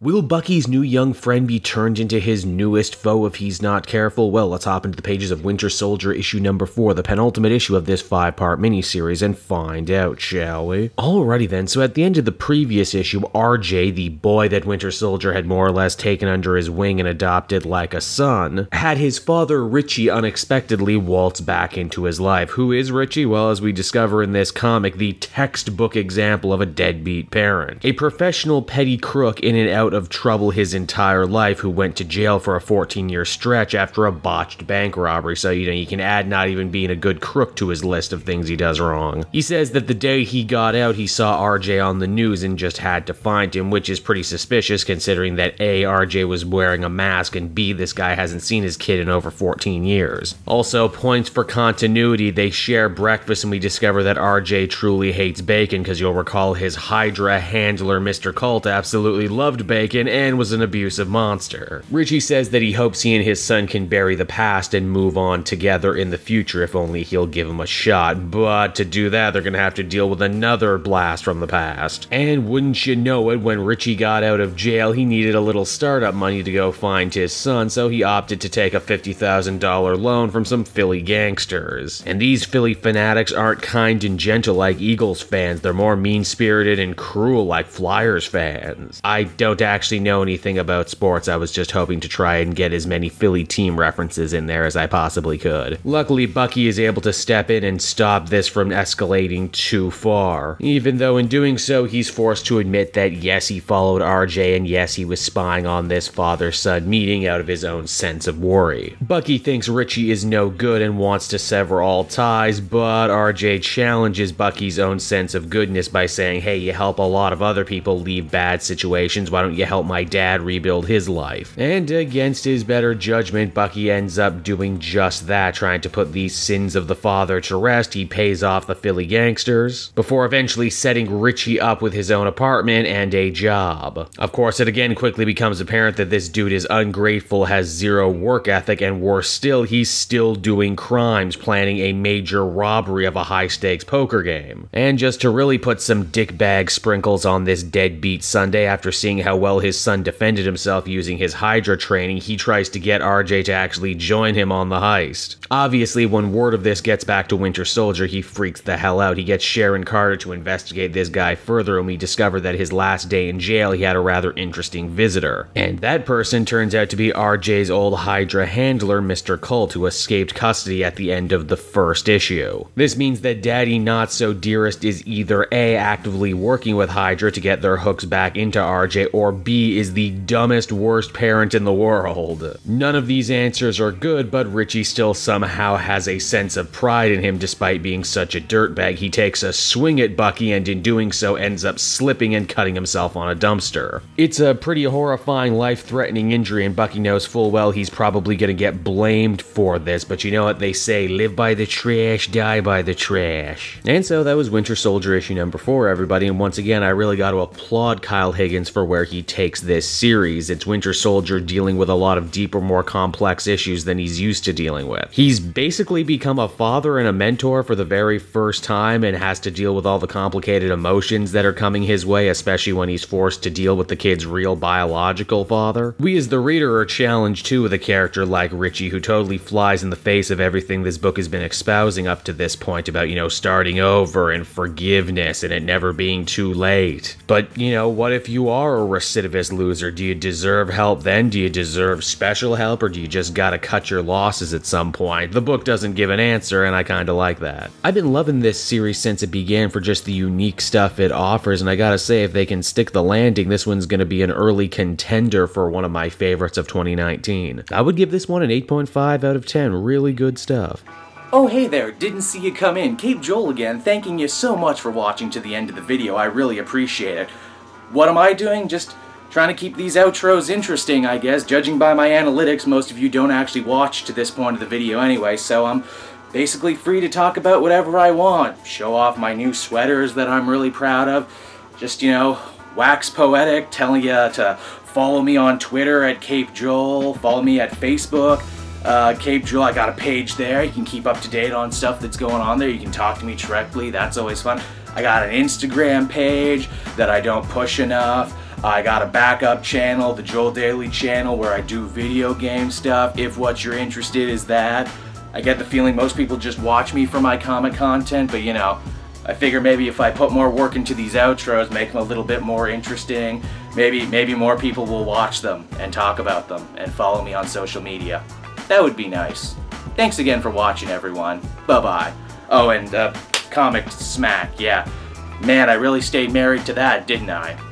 Will Bucky's new young friend be turned into his newest foe if he's not careful? Well, let's hop into the pages of Winter Soldier issue number 4, the penultimate issue of this 5-part miniseries, and find out, shall we? Alrighty then, so at the end of the previous issue, RJ, the boy that Winter Soldier had more or less taken under his wing and adopted like a son, had his father Richie unexpectedly waltz back into his life. Who is Richie? Well, as we discover in this comic, the textbook example of a deadbeat parent. A professional petty crook in and out of trouble his entire life who went to jail for a 14-year stretch after a botched bank robbery, so you can add not even being a good crook to his list of things he does wrong. He says that the day he got out he saw RJ on the news and just had to find him, which is pretty suspicious considering that A, RJ was wearing a mask, and B, this guy hasn't seen his kid in over 14 years. Also, points for continuity, they share breakfast and we discover that RJ truly hates bacon because you'll recall his Hydra handler Mr. Colt absolutely loved bacon and was an abusive monster. Richie says that he hopes he and his son can bury the past and move on together in the future if only he'll give him a shot, but to do that they're gonna have to deal with another blast from the past. And wouldn't you know it, when Richie got out of jail he needed a little startup money to go find his son, so he opted to take a $50,000 loan from some Philly gangsters. And these Philly fanatics aren't kind and gentle like Eagles fans, they're more mean-spirited and cruel like Flyers fans. I don't actually know anything about sports, I was just hoping to try and get as many Philly team references in there as I possibly could. Luckily, Bucky is able to step in and stop this from escalating too far, even though in doing so he's forced to admit that yes, he followed RJ and yes, he was spying on this father-son meeting out of his own sense of worry. Bucky thinks Richie is no good and wants to sever all ties, but RJ challenges Bucky's own sense of goodness by saying, hey, you help a lot of other people leave bad situations, why don't you help my dad rebuild his life? And against his better judgment, Bucky ends up doing just that, trying to put these sins of the father to rest. He pays off the Philly gangsters, before eventually setting Richie up with his own apartment and a job. Of course, it again quickly becomes apparent that this dude is ungrateful, has zero work ethic, and worse still, he's still doing crimes, planning a major robbery of a high-stakes poker game. And just to really put some dickbag sprinkles on this deadbeat Sunday, after seeing how well his son defended himself using his Hydra training, he tries to get RJ to actually join him on the heist. Obviously, when word of this gets back to Winter Soldier, he freaks the hell out. He gets Sharon Carter to investigate this guy further, and we discover that his last day in jail he had a rather interesting visitor. And that person turns out to be RJ's old Hydra handler, Mr. Colt, who escaped custody at the end of the first issue. This means that Daddy Not-So-Dearest is either A, actively working with Hydra to get their hooks back into RJ, or B, is the dumbest, worst parent in the world. None of these answers are good, but Richie still somehow has a sense of pride in him despite being such a dirtbag. He takes a swing at Bucky and in doing so ends up slipping and cutting himself on a dumpster. It's a pretty horrifying, life-threatening injury, and Bucky knows full well he's probably gonna get blamed for this, but you know what they say, live by the trash, die by the trash. And so that was Winter Soldier issue number 4, everybody, and once again I really got to applaud Kyle Higgins for where he takes this series. It's Winter Soldier dealing with a lot of deeper, more complex issues than he's used to dealing with. He's basically become a father and a mentor for the very first time and has to deal with all the complicated emotions that are coming his way, especially when he's forced to deal with the kid's real biological father. We as the reader are challenged too with a character like Richie, who totally flies in the face of everything this book has been espousing up to this point about, starting over and forgiveness and it never being too late. But, what if you are a recidivist loser? Do you deserve help then? Do you deserve special help, or do you just gotta cut your losses at some point? The book doesn't give an answer, and I kinda like that. I've been loving this series since it began for just the unique stuff it offers, and I gotta say, if they can stick the landing, this one's gonna be an early contender for one of my favorites of 2019. I would give this one an 8.5 out of 10. Really good stuff. Oh hey there, didn't see you come in. Cape Joel again, thanking you so much for watching to the end of the video, I really appreciate it. What am I doing? Just trying to keep these outros interesting, I guess. Judging by my analytics, most of you don't actually watch to this point of the video anyway, so I'm basically free to talk about whatever I want. Show off my new sweaters that I'm really proud of. Just, wax poetic, telling you to follow me on Twitter at Cape Joel, follow me at Facebook. Cape Joel, I got a page there. You can keep up to date on stuff that's going on there. You can talk to me directly. That's always fun. I got an Instagram page that I don't push enough. I got a backup channel, the Joel Daily channel, where I do video game stuff, if what you're interested is that. I get the feeling most people just watch me for my comic content, but you know, I figure maybe if I put more work into these outros, make them a little bit more interesting, maybe more people will watch them and talk about them and follow me on social media. That would be nice. Thanks again for watching, everyone. Bye-bye. Oh, and Comic Smack, yeah. Man, I really stayed married to that, didn't I?